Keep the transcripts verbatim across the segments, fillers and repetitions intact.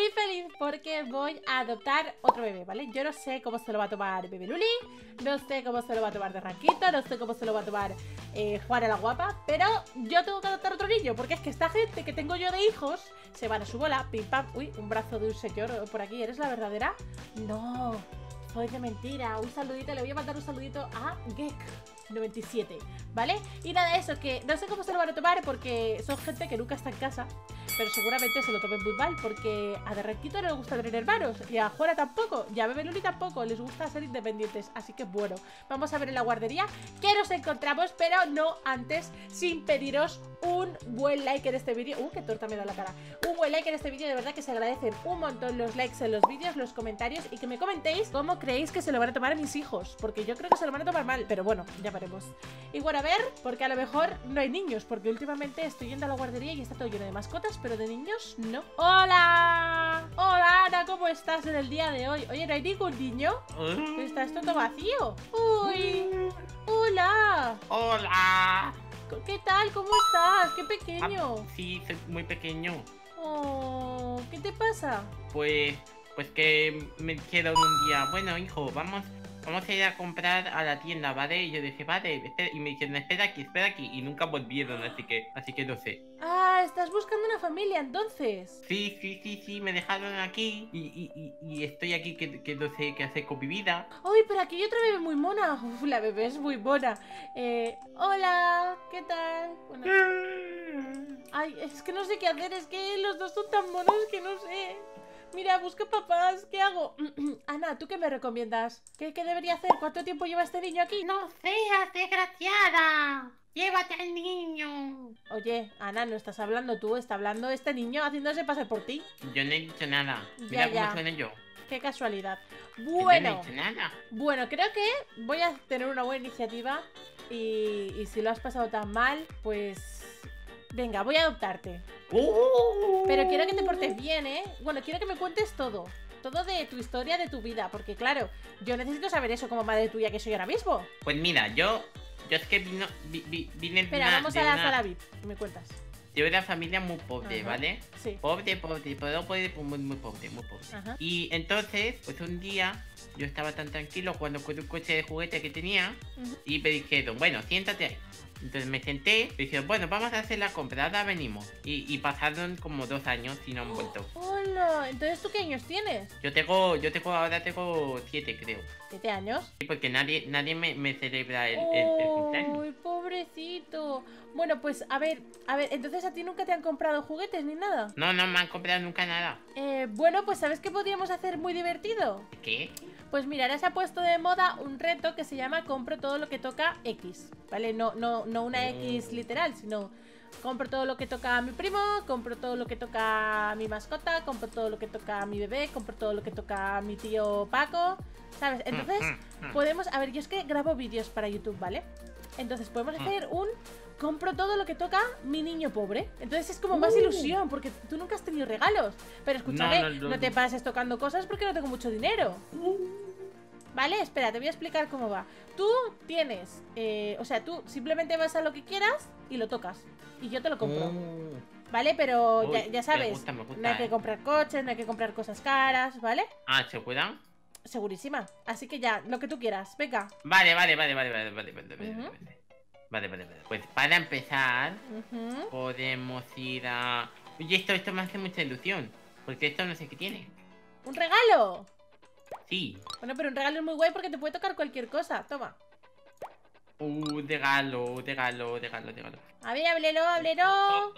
feliz porque voy a adoptar otro bebé, ¿vale? Yo no sé cómo se lo va a tomar Bebé Luli, no sé cómo se lo va a tomar de Ranquito, no sé cómo se lo va a tomar eh, Juana la Guapa, pero yo tengo que adoptar otro niño, porque es que esta gente que tengo yo de hijos se van a su bola, pim pam, uy, un brazo de un señor por aquí, ¿eres la verdadera? No, soy de mentira. Un saludito, le voy a mandar un saludito a Gek noventa y siete, ¿vale? Y nada, eso, que no sé cómo se lo van a tomar porque son gente que nunca está en casa, pero seguramente se lo tomen muy mal porque a Derrequito no le gusta tener hermanos y a Juana tampoco, y a Bebé Luli tampoco, les gusta ser independientes. Así que bueno, vamos a ver en la guardería qué nos encontramos, pero no antes sin pediros un buen like en este vídeo. Uh, qué torta me da la cara. Un buen like en este vídeo, de verdad que se agradecen un montón los likes en los vídeos, los comentarios, y que me comentéis cómo creéis que se lo van a tomar a mis hijos, porque yo creo que se lo van a tomar mal, pero bueno, ya veremos. Y bueno, a ver, porque a lo mejor no hay niños, porque últimamente estoy yendo a la guardería y está todo lleno de mascotas, pero de niños no. ¡Hola! Hola, Ana, ¿cómo estás en el día de hoy? Oye, ¿no hay ningún niño? ¿Está esto todo vacío? ¡Uy! ¡Hola! ¡Hola! ¿Qué tal? ¿Cómo estás? ¡Qué pequeño! Ah, sí, soy muy pequeño. Oh, ¿qué te pasa? Pues, pues que me dijeron un día, bueno, hijo, vamos, vamos a ir a comprar a la tienda, ¿vale? Y yo dije, vale, espera, y me dijeron, espera aquí, espera aquí, y nunca volvieron, así que, así que no sé. Ah, estás buscando una familia, entonces. Sí, sí, sí, sí, me dejaron aquí y, y, y, y estoy aquí que, que no sé qué hacer con mi vida. Uy, pero aquí hay otra bebé muy mona. Uf, la bebé es muy mona. Eh, hola, ¿qué tal? Bueno, ay, es que no sé qué hacer, es que los dos son tan monos que no sé. Mira, busco papás, ¿qué hago? Ana, ¿tú qué me recomiendas? ¿Qué, ¿Qué debería hacer? ¿Cuánto tiempo lleva este niño aquí? ¡No seas desgraciada! ¡Llévate al niño! Oye, Ana, no estás hablando tú, está hablando este niño haciéndose pasar por ti. Yo no he dicho nada. Ya, Mira ya. cómo suena yo. Qué casualidad. Yo no he Bueno, dicho nada. bueno, creo que voy a tener una buena iniciativa y, y si lo has pasado tan mal, pues... Venga, voy a adoptarte. Uh. Pero quiero que te portes bien, ¿eh? Bueno, quiero que me cuentes todo. Todo de tu historia, de tu vida. Porque claro, yo necesito saber eso como madre tuya que soy ahora mismo. Pues mira, yo... Yo es que vino, vi, vi, vine Espera, de una, vamos de a la una, sala V I P. Me cuentas. de una familia muy pobre, Ajá. ¿vale? Sí. Pobre, pobre, pero pobre, muy, muy pobre, muy pobre. Ajá. Y entonces, pues un día... Yo estaba tan tranquilo cuando con un coche de juguete que tenía. Uh-huh. Y me dijeron, bueno, siéntate ahí. Entonces me senté, me dijeron, bueno, vamos a hacer la compra, ahora venimos. Y, y pasaron como dos años y no han vuelto. Hola, entonces ¿tú qué años tienes? Yo tengo, yo tengo, ahora tengo siete, creo. ¿Siete años? Sí, porque nadie, nadie me, me celebra el, el, el cumpleaños. ¡Uy, pobrecito! Bueno, pues a ver, a ver, entonces a ti nunca te han comprado juguetes ni nada. No, no me han comprado nunca nada. Eh, bueno, pues ¿sabes qué podríamos hacer muy divertido? ¿Qué? Pues mira, ahora se ha puesto de moda un reto que se llama compro todo lo que toca X, ¿vale? No, no, no una X literal, sino compro todo lo que toca a mi primo, compro todo lo que toca a mi mascota, compro todo lo que toca a mi bebé, compro todo lo que toca a mi tío Paco, ¿sabes? Entonces podemos, a ver, yo es que grabo vídeos para YouTube, ¿vale? Entonces podemos hacer un compro todo lo que toca mi niño pobre. Entonces es como más ilusión, porque tú nunca has tenido regalos. Pero escúchame, no, no, no, no te pases tocando cosas porque no tengo mucho dinero. Vale, espera, te voy a explicar cómo va. Tú tienes, eh, o sea, tú simplemente vas a lo que quieras y lo tocas. Y yo te lo compro. ¿Vale? Pero Uy, ya, ya sabes, me gusta, me gusta, no hay eh. que comprar coches, no hay que comprar cosas caras, ¿vale? Ah, ¿se cuidan? Segurísima. Así que ya, lo que tú quieras, venga. Vale, vale, vale, vale, vale, vale, vale, vale, uh-huh. vale. Vale, vale, vale. Pues para empezar, uh-huh. podemos ir a... Oye, esto, esto me hace mucha ilusión. Porque esto no sé qué tiene. ¿Un regalo? Sí. Bueno, pero un regalo es muy guay porque te puede tocar cualquier cosa. Toma. Uh, regalo, regalo, regalo, regalo. A ver, háblelo, háblelo.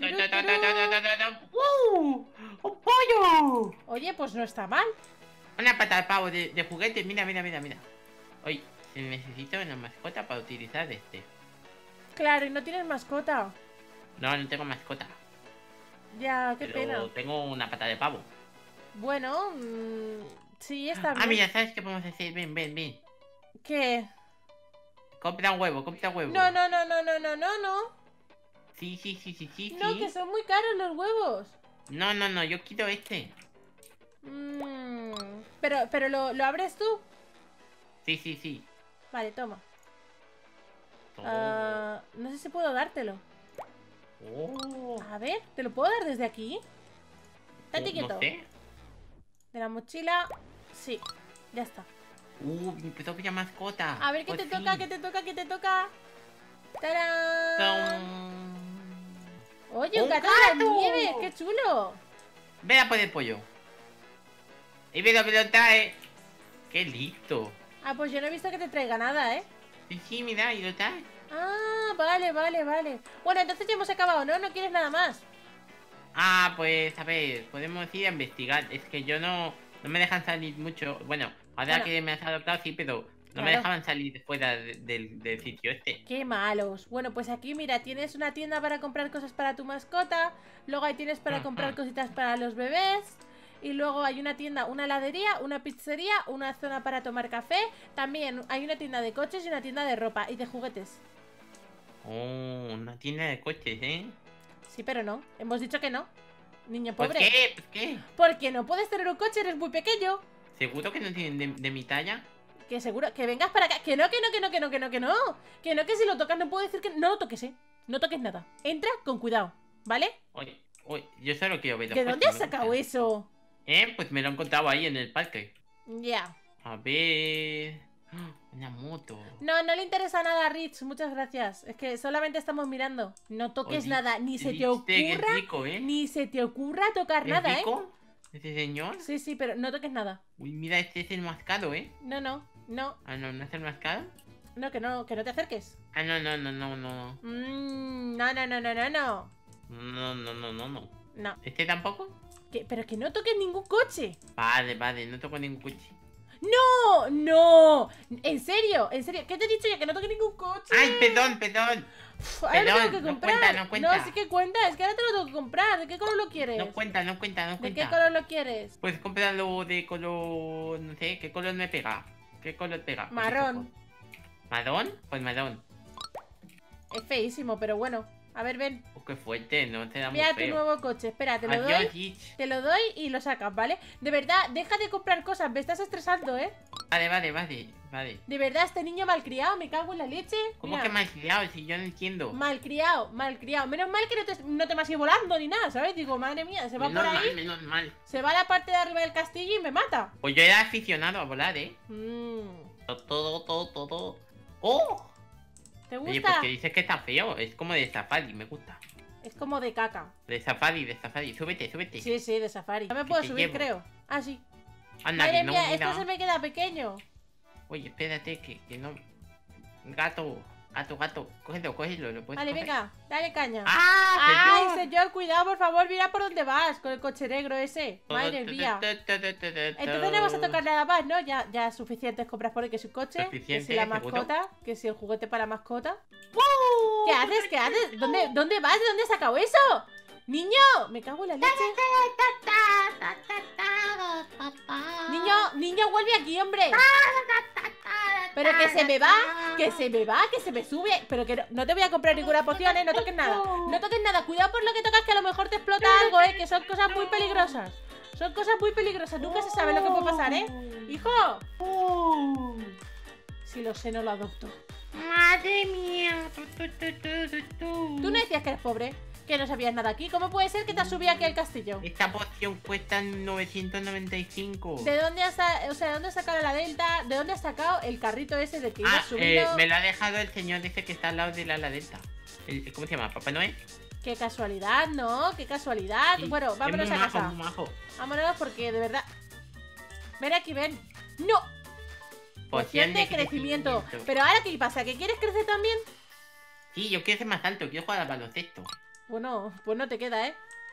¡Uh! ¡Un pollo! Oye, pues no está mal. Una pata de pavo de, de juguete. Mira, mira, mira, mira. Oye, necesito una mascota para utilizar este. Claro, y no tienes mascota. No, no tengo mascota. Ya, qué Pero pena. tengo una pata de pavo. Bueno, mmm, sí, está bien. Ah, mira, ¿sabes qué podemos hacer? Ven, ven, ven. ¿Qué? Compra un huevo, compra un huevo. No, no, no, no, no, no, no, no. Sí, sí, sí, sí, sí. No, sí. que son muy caros los huevos. No, no, no, yo quiero este. Mmm. Pero, pero ¿lo, ¿lo abres tú? Sí, sí, sí. Vale, toma. Oh. Uh, no sé si puedo dártelo. Oh. A ver, ¿te lo puedo dar desde aquí? Estate quieto. No sé. De la mochila. Sí, ya está. Uh, mi propia mascota. A ver qué Por te toca, fin. qué te toca, qué te toca. ¡Tarán! Tom. Oye, un ¡Un gato de la gato! nieve, qué chulo. Ve a por el pollo. Y ve lo que lo trae. Qué listo. Ah, pues yo no he visto que te traiga nada, ¿eh? Sí, sí, mira, y lo trae. Ah, vale, vale, vale. Bueno, entonces ya hemos acabado, ¿no? ¿No quieres nada más? Ah, pues a ver, podemos ir a investigar. Es que yo no, no me dejan salir mucho. Bueno, ahora Bueno. que me has adoptado sí, pero no me Claro. dejaban salir fuera de- del, del sitio este. Qué malos. Bueno, pues aquí, mira, tienes una tienda para comprar cosas para tu mascota. Luego ahí tienes para Ajá. comprar cositas para los bebés. Y luego hay una tienda, una heladería, una pizzería, una zona para tomar café. También hay una tienda de coches y una tienda de ropa y de juguetes. Oh, una tienda de coches, ¿eh? Sí, pero no. Hemos dicho que no. Niño ¿Por pobre. qué? ¿Por qué? Porque no puedes tener un coche, eres muy pequeño. ¿Seguro que no tienen de, de mi talla? Que seguro, que vengas para acá. Que no, que no, que no, que no, que no, que no. Que no, que si lo tocas no puedo decir que no lo toques, eh. No toques nada. Entra con cuidado, ¿vale? Oye, oye, yo solo quiero ver los ¿De coches, dónde has me sacado gustan. eso? Eh, pues me lo he encontrado ahí en el parque. Ya. A ver... ¡Ah! Una moto. No, no le interesa nada a Rich, muchas gracias. Es que solamente estamos mirando. No toques Oye, nada, ni se te Viste que es ocurra, rico, ¿eh? ni se te ocurra tocar ¿Es nada, ¿eh? rico? ¿Ese señor? Sí, sí, pero no toques nada. Uy, mira, este es el más caro, ¿eh? No, no, no, Ah, no, ¿no es el más caro? no, que no, que no te acerques. Ah, no, no, no, no, no. Mm, no, no, no, no, no, no. No, no, no, no, no. No. ¿Este tampoco? Que- pero que no toques ningún coche. Vale, vale, no toco ningún coche. ¡No! ¡No! En serio, en serio. ¿Qué te he dicho ya? Que no toques ningún coche. ¡Ay, perdón, perdón! Uf, ahora lo perdón, tengo que no comprar. cuenta, no cuenta. No, sí que cuenta. Es que ahora te lo tengo que comprar. ¿De qué color lo quieres? No cuenta, no cuenta, no ¿De cuenta. qué color lo quieres? Pues cómpralo de color... No sé, ¿qué color me pega? ¿Qué color pega? Marrón. ¿Marrón? Pues marrón. Es feísimo, pero bueno. A ver, ven. Oh, qué fuerte, no te da muy Mira tu feo. nuevo coche. Espera, te lo Adiós, doy. Gitch. Te lo doy y lo sacas, ¿vale? De verdad, deja de comprar cosas. Me estás estresando, ¿eh? Vale, vale, vale, vale. De verdad, este niño malcriado. Me cago en la leche. ¿Cómo Mira, que me has liado si yo no entiendo? malcriado, malcriado. Menos mal que no te, no te me has ido volando ni nada, ¿sabes? Digo, madre mía, se va Menos por mal, ahí. menos mal. Se va a la parte de arriba del castillo y me mata. Pues yo era aficionado a volar, ¿eh? Mm, Todo, todo, todo. ¡Oh! ¿Te Oye, gusta? pues que dices que está feo. Es como de safari, me gusta. Es como de caca. De safari, de safari. Súbete, súbete. Sí, sí, de safari. No me puedo te subir, llevo. creo. Ah, sí. Anda, Madre que no, mía, mira. esto se me queda pequeño. Oye, espérate, que, que no. Gato, gato, gato. Cógelo, cógelo, lo puedes Vale, coger? venga, dale caña. ¡Ah! Ay, señor, cuidado, por favor, mira por dónde vas con el coche negro ese. Madre mía. Entonces no vas a tocar nada más, ¿no? Ya, ya suficientes compras por ahí, que si un coche, que si Suficiente, la ¿seguro? mascota, que si el juguete para la mascota. ¿Qué haces? ¿Qué haces? ¿Dónde, ¿Dónde vas? ¿De dónde has sacado eso? ¡Niño! Me cago en la leche. Niño, niño, vuelve aquí, hombre. Pero que se me va, que se me va, que se me sube. Pero que no, no te voy a comprar ninguna poción, ¿eh? No toques nada. No toques nada. Cuidado por lo que tocas, que a lo mejor te explota algo, ¿eh? Que son cosas muy peligrosas. Son cosas muy peligrosas. Nunca se sabe lo que puede pasar, ¿eh? ¡Hijo! Si lo sé, no lo adopto. Madre mía. Tú no decías que eres pobre, que no sabías nada aquí. ¿Cómo puede ser que te has subido aquí al castillo? Esta poción cuesta novecientos noventa y cinco. ¿De dónde has, sa- o sea, ¿de dónde has sacado la delta? ¿De dónde has sacado el carrito ese de que ibas Ah, eh, subido? me lo ha dejado el señor ese que está al lado de la la delta. El- ¿Cómo se llama? ¿Papá Noel? Qué casualidad, ¿no? Qué casualidad. Sí, Bueno, es vámonos muy a majo, casa. muy majo. Vámonos porque de verdad. Ven aquí, ven. ¡No! Poción de crecimiento. Pero ahora, ¿qué pasa? ¿Que quieres crecer también? Sí, yo quiero ser más alto, quiero jugar al baloncesto. Bueno, pues no te queda, ¿eh?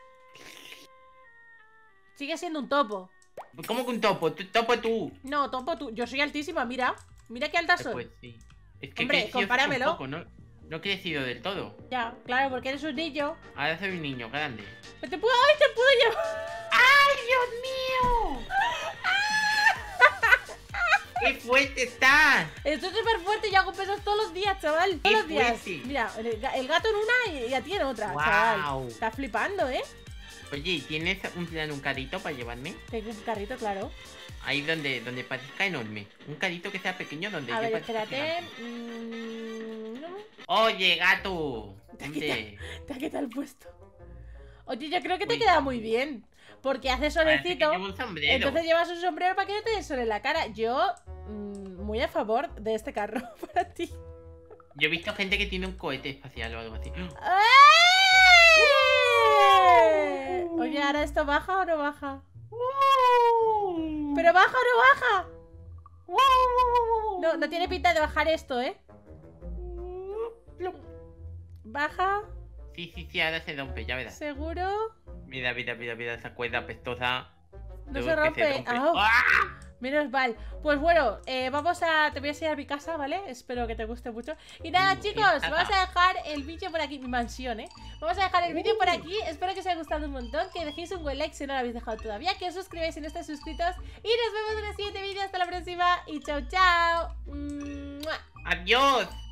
Sigue siendo un topo. ¿Cómo que un topo? Tú- Topo tú. No, topo tú. Yo soy altísima, mira. Mira qué alta Eh, soy. Pues sí. Es que Hombre, he crecido compáramelo. un poco, no, no he crecido del todo. Ya, claro, porque eres un niño. Ahora soy un niño grande. Pero te puedo, ¡ay, te puedo llevar! ¡Ay, Dios mío! ¡Qué fuerte estás! Estoy súper fuerte y hago pesos todos los días, chaval. Todos ¡Qué los días. fuerte! Mira, el, ga- el gato en una y, y a ti en otra, Guau. chaval. Estás flipando, ¿eh? Oye, ¿tienes un plan, un carrito para llevarme? Tengo un carrito, claro. Ahí donde, donde parezca enorme. Un carrito que sea pequeño donde A yo ver, parezca espérate. gigante. Mm, no. Oye, gato. Te ha Hombre. Te ha quedado el puesto. Oye, yo creo que te Uy. queda muy bien. porque hace Parece que solecito. llevo un sombrero. Entonces llevas un sombrero para que no te dé sol en la cara. Yo, mmm, muy a favor de este carro para ti. Yo he visto gente que tiene un cohete espacial o algo así. ¡Eh! Oye, ¿ahora esto baja o no baja? ¿Pero baja o no baja? No, no tiene pinta de bajar esto, ¿eh? ¿Baja? Sí, sí, sí, ahora se rompe, ya verás. ¿Seguro? Mira, mira, mira, mira esa cuerda apestosa. No Luego se que rompe. ¡Ah! ¡Ah! Menos mal. Pues bueno, eh, vamos a... Te voy a enseñar mi casa, ¿vale? Espero que te guste mucho. Y nada, Uh, chicos, qué vamos a dejar el vídeo por aquí. Mi mansión, ¿eh? Vamos a dejar el vídeo por aquí. Espero que os haya gustado un montón. Que dejéis un buen like si no lo habéis dejado todavía. Que os suscribáis si no estáis suscritos. Y nos vemos en el siguiente vídeo. Hasta la próxima. Y chao, chao. ¡Mua! ¡Adiós!